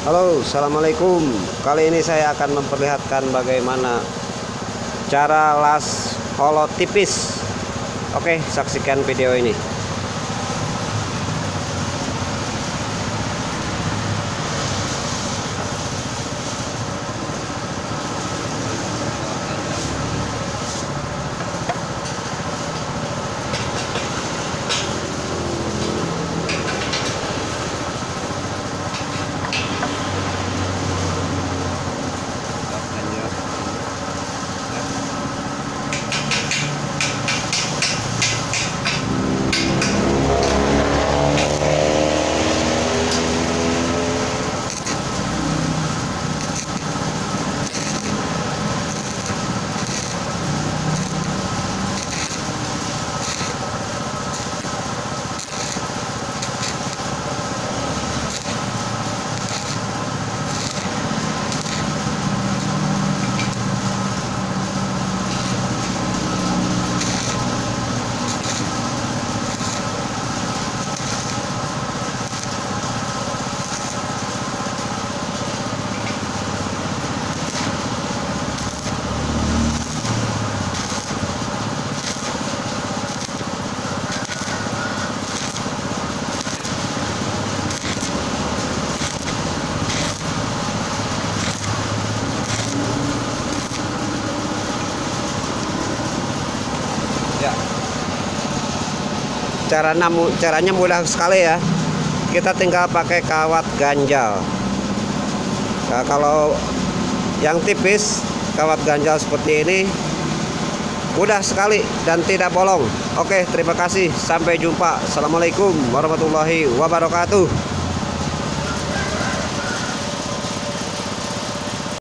Halo, assalamualaikum. Kali ini saya akan memperlihatkan bagaimana cara las holo tipis. Oke, saksikan video ini. Ya. Caranya mudah sekali ya. Kita tinggal pakai kawat ganjal. Nah, kalau yang tipis, kawat ganjal seperti ini mudah sekali dan tidak bolong. Oke, terima kasih. Sampai jumpa. Assalamualaikum warahmatullahi wabarakatuh.